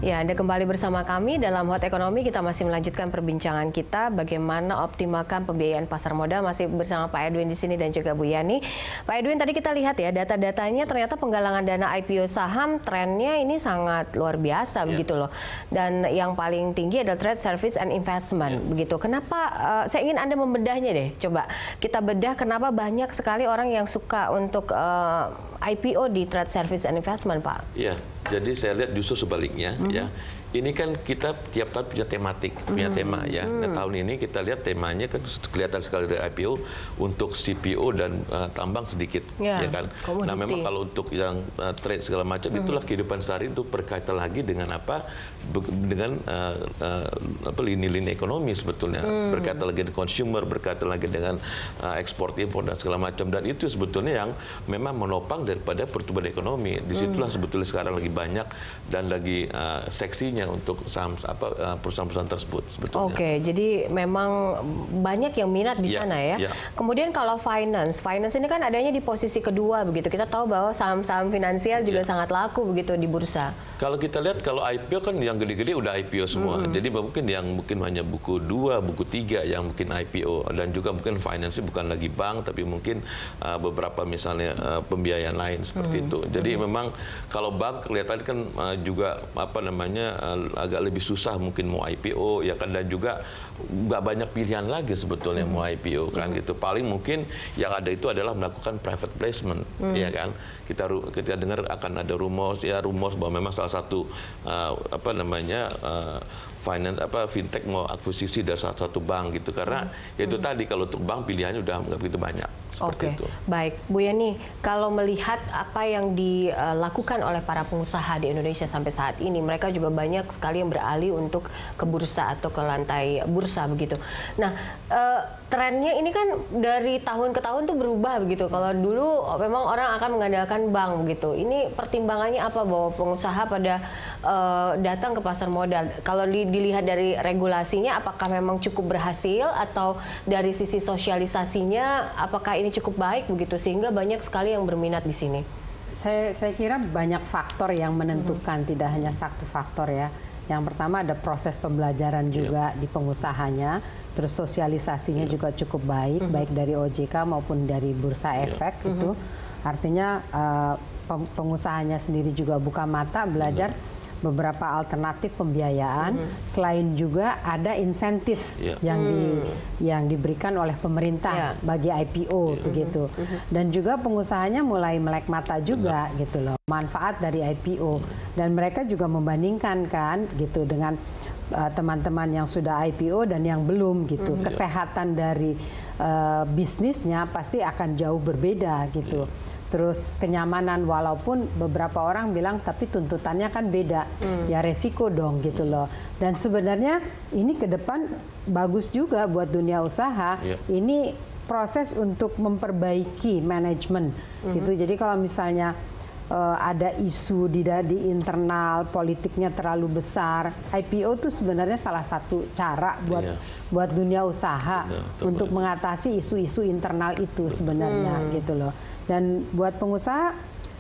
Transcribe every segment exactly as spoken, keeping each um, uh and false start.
Ya, Anda kembali bersama kami dalam Hot Ekonomi. Kita masih melanjutkan perbincangan kita bagaimana optimalkan pembiayaan pasar modal. Masih bersama Pak Edwin di sini dan juga Bu Yani. Pak Edwin, tadi kita lihat ya data-datanya, ternyata penggalangan dana I P O saham trennya ini sangat luar biasa, yeah. begitu loh. Dan yang paling tinggi adalah trade service and investment, yeah. begitu. Kenapa? Uh, saya ingin Anda membedahnya deh. Coba kita bedah kenapa banyak sekali orang yang suka untuk uh, I P O di trade service and investment, Pak. Iya, jadi saya lihat justru sebaliknya, mm-hmm. ya. Ini kan kita tiap tahun punya tematik, mm-hmm. punya tema ya. Mm-hmm. Nah, tahun ini kita lihat temanya kan kelihatan sekali dari I P O untuk C P O dan uh, tambang sedikit, ya, ya kan. Komoditi. Nah, memang kalau untuk yang uh, trade segala macam, mm-hmm. itulah kehidupan sehari itu berkaitan lagi dengan apa? Dengan uh, uh, apa lini-lini ekonomi sebetulnya, mm. berkaitan lagi dengan consumer, berkaitan lagi dengan uh, ekspor impor dan segala macam. Dan itu sebetulnya yang memang menopang daripada pertumbuhan ekonomi. Disitulah mm. sebetulnya sekarang lagi banyak dan lagi uh, seksinya untuk saham apa perusahaan-perusahaan tersebut sebetulnya. Oke, jadi memang banyak yang minat di ya, sana ya. ya. Kemudian kalau finance, finance ini kan adanya di posisi kedua begitu. Kita tahu bahwa saham-saham finansial juga ya. sangat laku begitu di bursa. Kalau kita lihat kalau I P O kan yang gede-gede udah I P O semua. Mm-hmm. Jadi mungkin yang mungkin hanya buku dua, buku tiga yang mungkin I P O dan juga mungkin finance bukan lagi bank tapi mungkin uh, beberapa misalnya uh, pembiayaan lain seperti mm-hmm. itu. Jadi mm-hmm. memang kalau bank kelihatan kan uh, juga apa namanya uh, agak lebih susah mungkin mau I P O ya kan, dan juga nggak banyak pilihan lagi sebetulnya mm-hmm. mau I P O kan mm-hmm. gitu. Paling mungkin yang ada itu adalah melakukan private placement mm-hmm. ya kan. Kita kita dengar akan ada rumors ya rumors bahwa memang salah satu uh, apa namanya uh, finance apa fintech mau akuisisi dari salah satu bank gitu, karena hmm. ya itu hmm. tadi kalau untuk bank pilihannya udah nggak begitu banyak seperti Oke. itu. Baik, Bu Yani, kalau melihat apa yang dilakukan oleh para pengusaha di Indonesia sampai saat ini, mereka juga banyak sekali yang beralih untuk ke bursa atau ke lantai bursa begitu. Nah, uh, trennya ini kan dari tahun ke tahun tuh berubah begitu. Kalau dulu memang orang akan mengandalkan bank begitu. Ini pertimbangannya apa bahwa pengusaha pada uh, datang ke pasar modal? Kalau di dilihat dari regulasinya, apakah memang cukup berhasil atau dari sisi sosialisasinya apakah ini cukup baik begitu sehingga banyak sekali yang berminat di sini? Saya, saya kira banyak faktor yang menentukan, hmm. tidak hanya satu faktor ya. Yang pertama ada proses pembelajaran juga yeah. di pengusahanya, terus sosialisasinya yeah. juga cukup baik, hmm. baik dari O J K maupun dari Bursa Efek yeah. itu. Hmm. Artinya uh, pengusahanya sendiri juga buka mata belajar. Hmm. beberapa alternatif pembiayaan, mm-hmm. selain juga ada insentif yeah. yang di, yang diberikan oleh pemerintah yeah. bagi I P O yeah. begitu, mm-hmm. dan juga pengusahanya mulai melek mata juga mm-hmm. gitu loh manfaat dari I P O, mm-hmm. dan mereka juga membandingkan kan gitu dengan uh, teman-teman yang sudah I P O dan yang belum gitu, mm-hmm. kesehatan dari uh, bisnisnya pasti akan jauh berbeda gitu. Yeah. Terus kenyamanan, walaupun beberapa orang bilang tapi tuntutannya kan beda, hmm. ya resiko dong gitu loh. Dan sebenarnya ini ke depan bagus juga buat dunia usaha. Yeah. Ini proses untuk memperbaiki manajemen hmm. gitu. Jadi kalau misalnya uh, ada isu di, di internal politiknya terlalu besar, I P O itu sebenarnya salah satu cara buat yeah. buat dunia usaha yeah, untuk betul. mengatasi isu-isu internal itu sebenarnya hmm. gitu loh. Dan buat pengusaha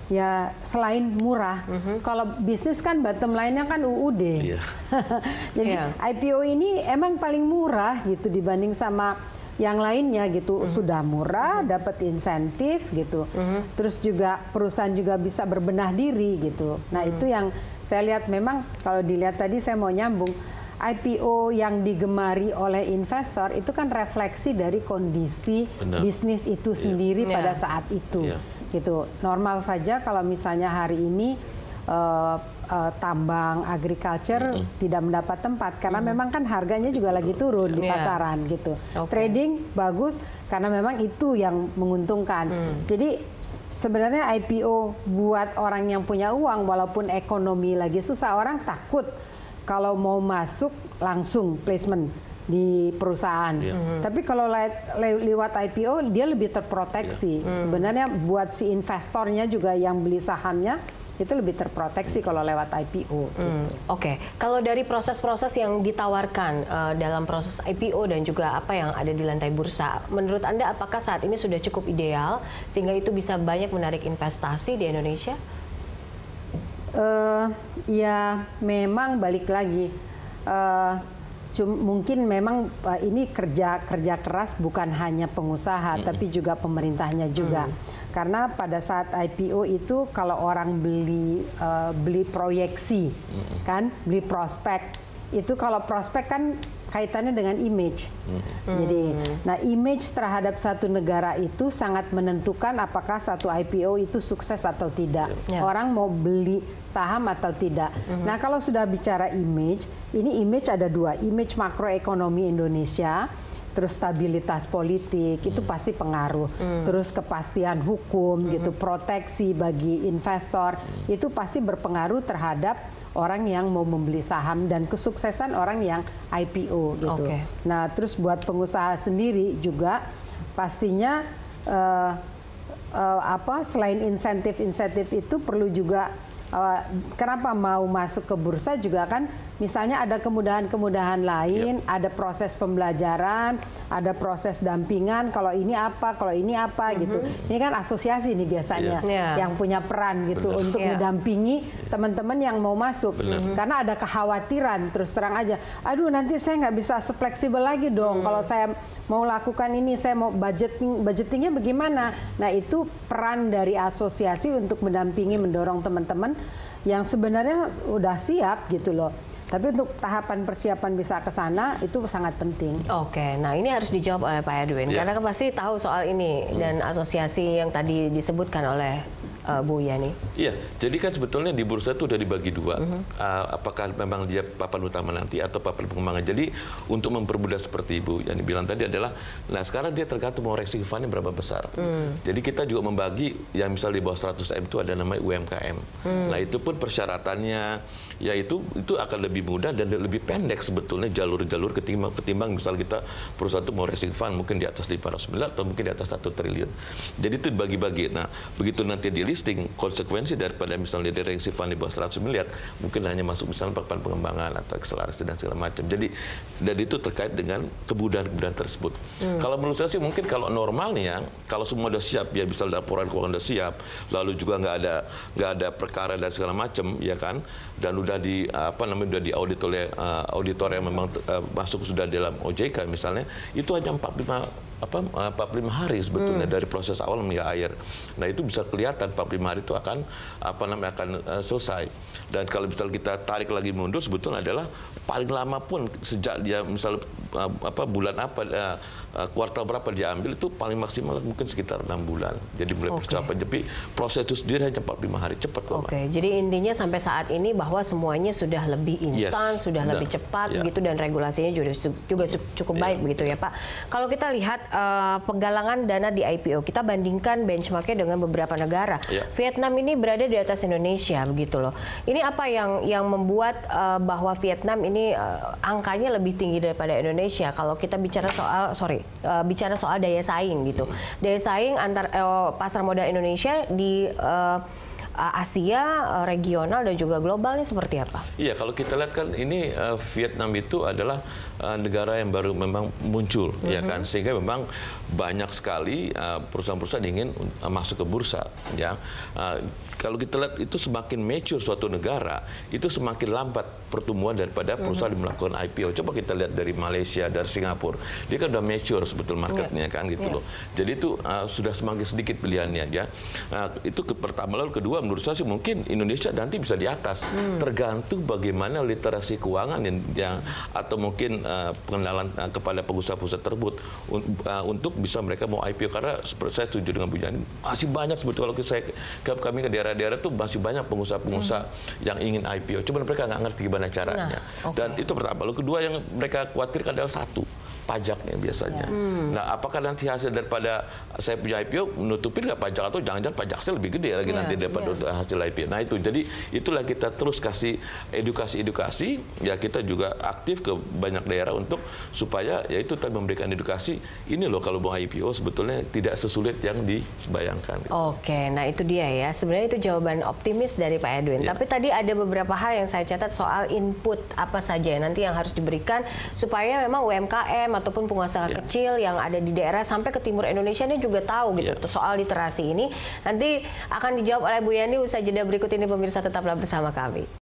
ya selain murah, mm-hmm. kalau bisnis kan bottom line-nya kan U U D. Yeah. Jadi yeah. I P O ini emang paling murah gitu dibanding sama yang lainnya gitu. Mm-hmm. Sudah murah, mm-hmm. dapat insentif gitu. Mm-hmm. Terus juga perusahaan juga bisa berbenah diri gitu. Nah, mm-hmm. itu yang saya lihat memang kalau dilihat tadi saya mau nyambung. I P O yang digemari oleh investor itu kan refleksi dari kondisi Benar. bisnis itu sendiri yeah. pada yeah. saat itu, yeah. gitu. Normal saja kalau misalnya hari ini uh, uh, tambang, agriculture mm-hmm. tidak mendapat tempat karena mm-hmm. memang kan harganya juga lagi turun di yeah. pasaran, gitu. Okay. Trading bagus karena memang itu yang menguntungkan. Mm. Jadi sebenarnya I P O buat orang yang punya uang, walaupun ekonomi lagi susah, orang takut kalau mau masuk langsung placement di perusahaan. Yeah. Mm-hmm. Tapi kalau le- le- lewat I P O dia lebih terproteksi. Yeah. Mm. Sebenarnya buat si investornya juga yang beli sahamnya itu lebih terproteksi kalau lewat I P O. Mm. Gitu. Oke, okay. Kalau dari proses-proses yang ditawarkan uh, dalam proses I P O dan juga apa yang ada di lantai bursa, menurut Anda apakah saat ini sudah cukup ideal sehingga itu bisa banyak menarik investasi di Indonesia? Uh, ya memang balik lagi. Uh, Mungkin memang uh, ini kerja kerja keras bukan hanya pengusaha, mm-hmm. tapi juga pemerintahnya juga. Mm. Karena pada saat I P O itu kalau orang beli uh, beli proyeksi, mm-hmm. kan, beli prospek, itu kalau prospek kan kaitannya dengan image. Mm-hmm. Jadi, nah image terhadap satu negara itu sangat menentukan apakah satu I P O itu sukses atau tidak. Yeah. Orang mau beli saham atau tidak. Mm-hmm. Nah kalau sudah bicara image, ini image ada dua, image makroekonomi Indonesia, terus stabilitas politik, mm. itu pasti pengaruh. Mm. Terus kepastian hukum, mm-hmm. gitu, proteksi bagi investor, mm. itu pasti berpengaruh terhadap orang yang mau membeli saham dan kesuksesan orang yang I P O gitu. Okay. Nah, terus buat pengusaha sendiri juga pastinya uh, uh, apa selain insentif-insentif itu perlu juga uh, kenapa mau masuk ke bursa juga kan misalnya ada kemudahan-kemudahan lain, yep. ada proses pembelajaran, ada proses dampingan, kalau ini apa, kalau ini apa mm-hmm. gitu. Ini kan asosiasi nih biasanya yeah. yang punya peran gitu Bener. untuk yeah. mendampingi teman-teman yang mau masuk. Mm-hmm. Karena ada kekhawatiran, terus terang aja, aduh nanti saya nggak bisa fleksibel lagi dong. Mm. Kalau saya mau lakukan ini, saya mau budgeting, budgetingnya bagaimana? Nah itu peran dari asosiasi untuk mendampingi, mendorong teman-teman yang sebenarnya udah siap gitu loh. Tapi untuk tahapan persiapan bisa ke sana itu sangat penting. Oke, nah ini harus dijawab oleh Pak Edwin yeah. karena kan pasti tahu soal ini hmm. dan asosiasi yang tadi disebutkan oleh uh, Bu Yani. Iya, jadi kan sebetulnya di bursa itu udah dibagi dua. Uh-huh. uh, apakah memang dia papan utama nanti atau papan pengembangan. Jadi untuk mempermudah seperti Ibu Yani bilang tadi adalah, nah sekarang dia tergantung mau raising fund-nya berapa besar. Hmm. Jadi kita juga membagi yang misal di bawah seratus M itu ada namanya U M K M. Hmm. Nah itu pun persyaratannya yaitu itu akan lebih mudah dan lebih pendek sebetulnya jalur-jalur ketimbang, ketimbang misal kita perusahaan itu mau raising fund mungkin di atas lima ratus miliar atau mungkin di atas satu triliun. Jadi itu dibagi-bagi. Nah, begitu nanti di listing, konsekuensi daripada misalnya di raising fund di bawah seratus miliar mungkin hanya masuk misalnya papan pengembangan atau akselerasi dan segala macam. Jadi dan itu terkait dengan kemudahan-kemudahan tersebut. Hmm. Kalau menurut saya sih mungkin kalau normalnya kalau semua sudah siap ya misal laporan keuangan sudah siap, lalu juga nggak ada nggak ada perkara dan segala macam ya kan, dan udah di apa namanya udah di audit oleh uh, auditor yang memang uh, masuk sudah dalam O J K misalnya, itu hanya empat puluh lima apa empat puluh lima hari sebetulnya hmm. dari proses awal hingga akhir. Nah, itu bisa kelihatan empat puluh lima hari itu akan apa namanya akan uh, selesai. Dan kalau misal kita tarik lagi mundur sebetulnya adalah paling lama pun sejak dia misal uh, apa bulan apa uh, uh, kuartal berapa dia ambil itu paling maksimal mungkin sekitar enam bulan. Jadi mulai okay. persiapan. Tapi proses itu sendiri hanya empat puluh lima hari, cepat kok. Oke, okay. Jadi intinya sampai saat ini bahwa semuanya sudah lebih instan, yes. sudah nah, lebih cepat yeah. begitu dan regulasinya juga juga cukup baik yeah. begitu ya Pak. Kalau kita lihat uh, penggalangan dana di I P O, kita bandingkan benchmarknya dengan beberapa negara. Yeah. Vietnam ini berada di atas Indonesia begitu loh. Ini apa yang yang membuat uh, bahwa Vietnam ini uh, angkanya lebih tinggi daripada Indonesia kalau kita bicara soal sorry uh, bicara soal daya saing gitu. Hmm. Daya saing antar uh, pasar modal Indonesia di uh, Asia, regional dan juga global ini seperti apa? Iya, kalau kita lihat kan ini uh, Vietnam itu adalah uh, negara yang baru memang muncul, mm-hmm. ya kan, sehingga memang banyak sekali perusahaan-perusahaan uh, ingin uh, masuk ke bursa, ya. Uh, kalau kita lihat itu semakin mature suatu negara, itu semakin lambat pertumbuhan daripada perusahaan mm-hmm. yang melakukan I P O. Coba kita lihat dari Malaysia, dari Singapura, dia kan udah mature sebetul marketnya, yeah. kan gitu yeah. loh. Jadi itu uh, sudah semakin sedikit pilihannya, ya. Uh, itu ke pertama, lalu kedua. Menurut saya sih mungkin Indonesia nanti bisa di atas, hmm. tergantung bagaimana literasi keuangan yang, yang atau mungkin uh, pengenalan uh, kepada pengusaha-pengusaha tersebut un, uh, untuk bisa mereka mau I P O, karena seperti saya setuju dengan Bu Yani, masih banyak sebetulnya kalau saya kami ke daerah-daerah tuh masih banyak pengusaha-pengusaha hmm. yang ingin I P O, cuma mereka nggak ngerti gimana caranya. Nah, okay. Dan itu pertama. Lalu kedua yang mereka khawatirkan adalah satu, pajaknya biasanya. Hmm. Nah, apakah nanti hasil daripada saya punya I P O menutupin nggak pajak, atau jangan-jangan pajak saya lebih gede lagi yeah, nanti daripada yeah. hasil I P O. Nah itu, jadi itulah kita terus kasih edukasi-edukasi, ya kita juga aktif ke banyak daerah untuk supaya ya itu tadi memberikan edukasi. Ini loh kalau mau I P O sebetulnya tidak sesulit yang dibayangkan. Gitu. Oke, nah itu dia ya. Sebenarnya itu jawaban optimis dari Pak Edwin. Yeah. Tapi tadi ada beberapa hal yang saya catat soal input apa saja nanti yang harus diberikan supaya memang U M K M M ataupun pengusaha Yeah. kecil yang ada di daerah sampai ke timur Indonesia ini juga tahu gitu Yeah. soal literasi ini. Nanti akan dijawab oleh Bu Yani usai jeda berikut ini, pemirsa tetaplah bersama kami.